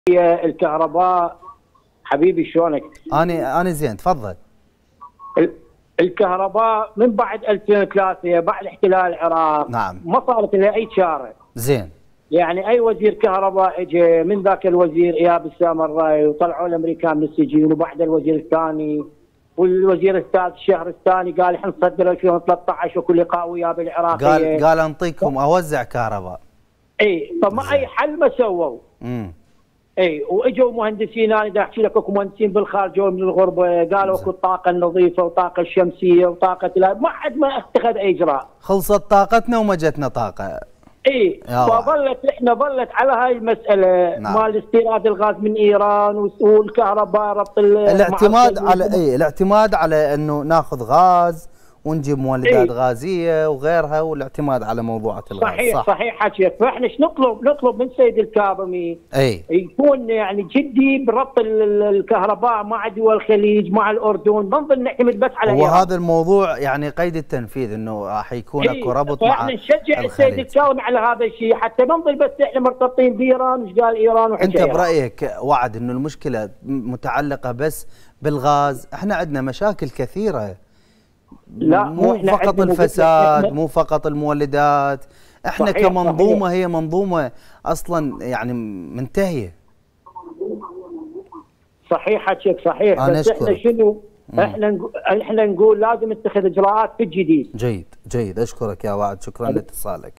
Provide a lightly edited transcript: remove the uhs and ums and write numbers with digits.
الكهرباء حبيبي شلونك؟ انا زين تفضل. الكهرباء من بعد 2003 بعد احتلال العراق نعم ما صارت لها اي شارع. زين. يعني اي وزير كهرباء اجى من ذاك الوزير اياب السامراء وطلعوا الامريكان من السجن وبعد الوزير الثاني والوزير الثالث الشهر الثاني قال احنا نصدر 2013 وكل لقاء وياه بالعراقيه قال انطيكم اوزع كهرباء. اي فما اي حل ما سووا. اي واجوا مهندسين، انا دا احكي لك اكو مهندسين بالخارج جو من الغربه قالوا اكو الطاقه النظيفه وطاقه الشمسيه وطاقه ما حد ما اتخذ اي اجراء. خلصت طاقتنا وما جتنا طاقه. اي ظلت على هاي المساله. نعم. مال استيراد الغاز من ايران والكهرباء ربط الاعتماد على انه ناخذ غاز ونجيب مولدات غازيه وغيرها، والاعتماد على موضوعة الغاز. صحيح حكيك. فاحنا ايش نطلب من سيد الكاظمي يكون يعني جدي بربط الكهرباء مع دول الخليج مع الاردن، ما نظل نعتمد بس على ايران. وهذا الموضوع يعني قيد التنفيذ انه راح يكون اكو ربط مع احنا نشجع السيد الكاظمي على هذا الشيء حتى ما نظل بس احنا مرتبطين بايران. وش قال ايران وحكى انت برايك وعد انه المشكله متعلقه بس بالغاز؟ احنا عندنا مشاكل كثيره، لا مو فقط الفساد، مو فقط المولدات، احنا صحيح كمنظومه صحيح. هي منظومه اصلا يعني منتهيه. صحيح حكيك صحيح. بس أشكرك. احنا شنو؟ احنا نقول لازم نتخذ اجراءات في الجديد. جيد اشكرك يا وعد، شكرا لاتصالك.